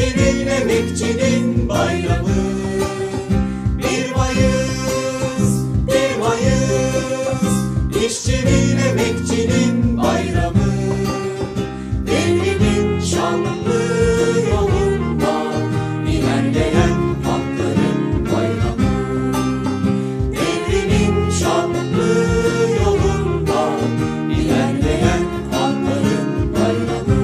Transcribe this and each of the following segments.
İşçinin, emekçinin bayramı. Bir Mayıs, bir Mayıs, İşçinin, emekçinin bayramı. Devrimin şanlı yolunda ilerleyen halkların bayramı. Devrimin şanlı yolunda ilerleyen halkların bayramı.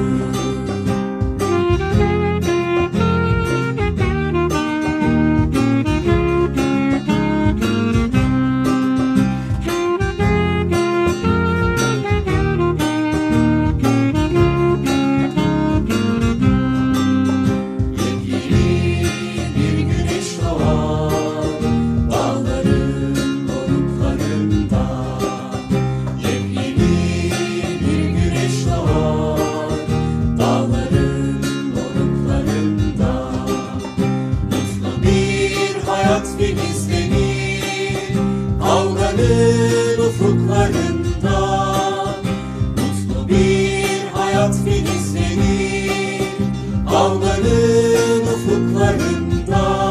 Filizlenir kavganın ufuklarında. Mutlu bir hayat filizlenir kavganın ufuklarında.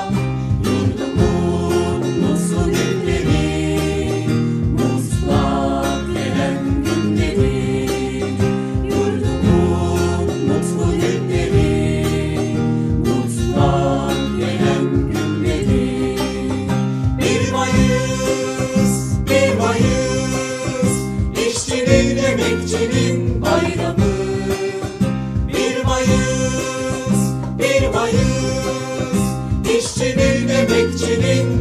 Yurdumun mutlu günleri, mutlak gelen günleri. Yurdumun mutlu günleri, mutlak gelen günleri. Bir Mayıs, bir Mayıs, işçinin, emekçinin bayramı. Bir Mayıs, bir Mayıs, işçinin, emekçinin